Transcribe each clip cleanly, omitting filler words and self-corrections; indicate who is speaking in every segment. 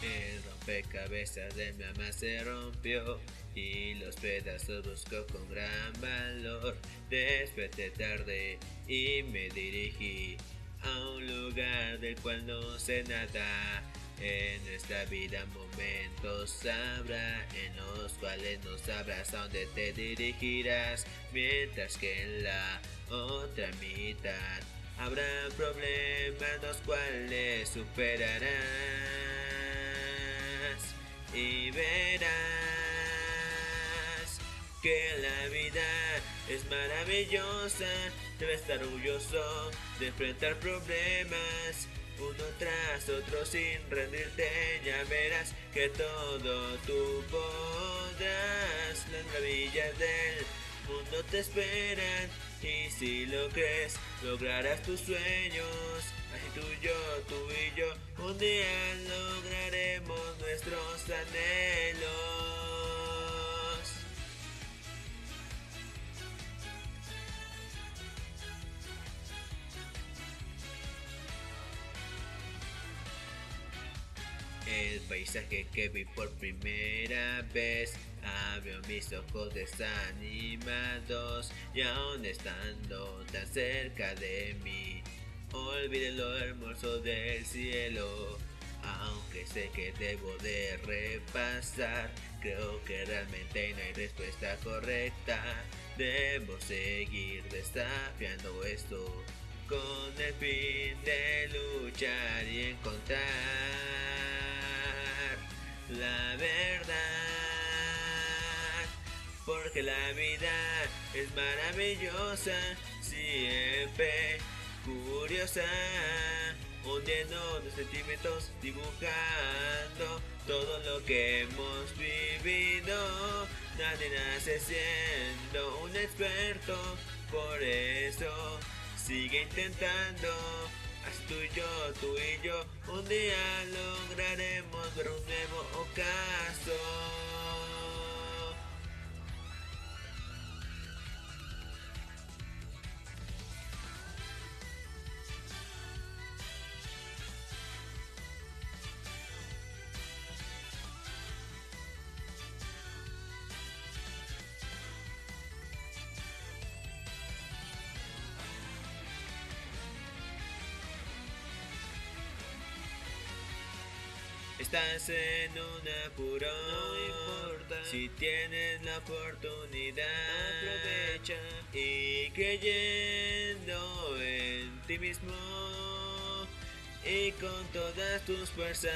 Speaker 1: El rompecabezas de mi alma se rompió y los pedazos busco con gran valor. Desperté tarde y me dirigí a un lugar del cual no sé nada. En esta vida momentos habrá en los cuales no sabrás a dónde te dirigirás, mientras que en la otra mitad habrá problemas los cuales superarás y verás que la vida es maravillosa. Debes estar orgulloso de enfrentar problemas uno tras otro sin rendirte. Ya verás que todo tú podrás. Las maravillas del mundo te esperan y si lo crees lograrás tus sueños. Así tú y yo un día lograremos nuestros anhelos. El paisaje que vi por primera vez abrió mis ojos desanimados y aún estando tan cerca de mí olvidé lo hermoso del cielo. Aunque sé que debo de repasar, creo que realmente no hay respuesta correcta. Debo seguir desafiando esto con el fin de luchar y encontrar la verdad, porque la vida es maravillosa, siempre curiosa, hundiendo los sentimientos, dibujando todo lo que hemos vivido. Nadie nace siendo un experto, por eso sigue intentando. Así tú y yo, un día lograremos ver un nuevo ocaso. Estás en un apuro, no importa. Si tienes la oportunidad, aprovecha y creyendo en ti mismo y con todas tus fuerzas,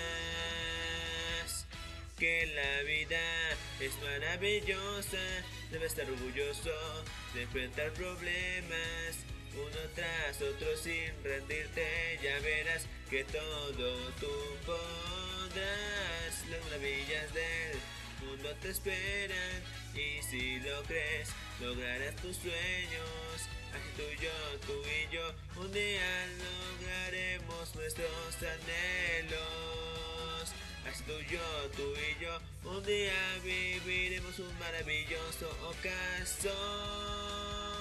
Speaker 1: que la vida es maravillosa. Debes estar orgulloso de enfrentar problemas uno tras otro sin rendirte. Ya verás que todo tú podrás. Las maravillas del mundo te esperan y si lo crees lograrás tus sueños. Así tú y yo un día lograremos nuestros anhelos. Así tú y yo un día viviremos un maravilloso ocaso.